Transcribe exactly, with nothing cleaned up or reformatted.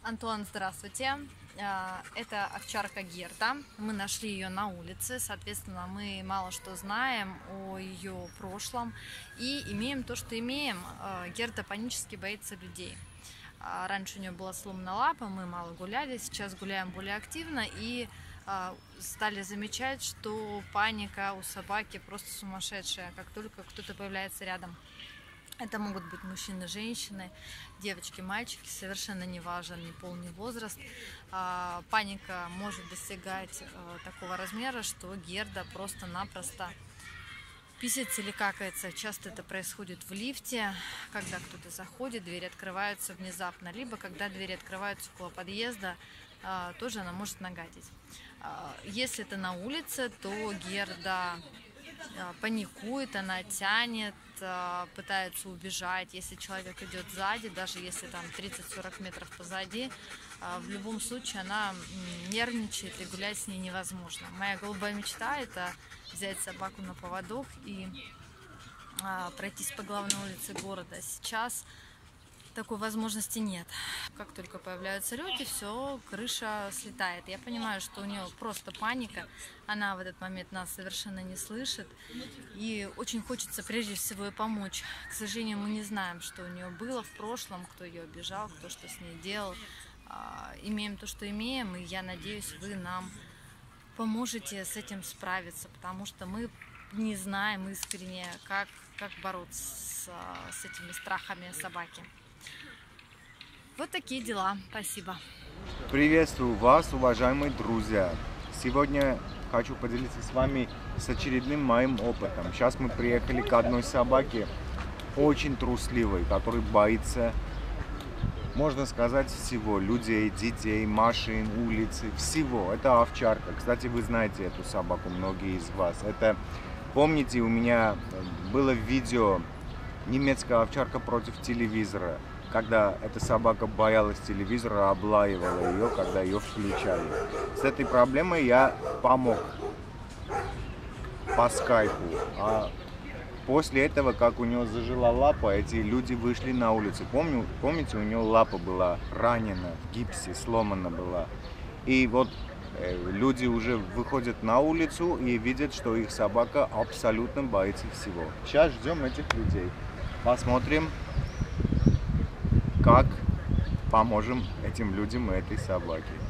Антон, здравствуйте. А, Это овчарка Герда. Мы нашли ее на улице, соответственно, мы мало что знаем о ее прошлом и имеем то, что имеем. А, Герда панически боится людей. А, Раньше у нее была сломана лапа, мы мало гуляли, сейчас гуляем более активно и а, стали замечать, что паника у собаки просто сумасшедшая, как только кто-то появляется рядом. Это могут быть мужчины, женщины, девочки, мальчики, совершенно не важен ни пол, ни возраст. А, Паника может достигать э, такого размера, что Герда просто-напросто писается или какается. Часто это происходит в лифте, когда кто-то заходит, двери открываются внезапно, либо когда двери открываются около подъезда, а, тоже она может нагадить. А, Если это на улице, то Герда а, паникует, она тянет, а, пытается убежать. Если человек идет сзади, даже если там тридцать-сорок метров позади, а, в любом случае она м, нервничает, и гулять с ней невозможно. Моя голубая мечта — это взять собаку на поводок и а, пройтись по главной улице города. Сейчас такой возможности нет. Как только появляются люди, все, крыша слетает. Я понимаю, что у нее просто паника, она в этот момент нас совершенно не слышит, и очень хочется прежде всего ей помочь. К сожалению, мы не знаем, что у нее было в прошлом, кто ее обижал, кто что с ней делал. А, Имеем то, что имеем, и я надеюсь, вы нам поможете с этим справиться, потому что мы не знаем искренне, как, как бороться с, с этими страхами собаки. Вот такие дела. Спасибо. Приветствую вас, уважаемые друзья! Сегодня хочу поделиться с вами с очередным моим опытом. Сейчас мы приехали к одной собаке, очень трусливой, которая боится, можно сказать, всего. Людей, детей, машин, улицы, всего. Это овчарка. Кстати, вы знаете эту собаку, многие из вас. Это, помните, у меня было видео «Немецкая овчарка против телевизора», когда эта собака боялась телевизора, облаивала ее, когда ее включали. С этой проблемой я помог по скайпу. А после этого, как у нее зажила лапа, эти люди вышли на улицу. Помню, помните, у нее лапа была ранена, в гипсе, сломана была. И вот э, люди уже выходят на улицу и видят, что их собака абсолютно боится всего. Сейчас ждем этих людей. Посмотрим, как поможем этим людям и этой собаке.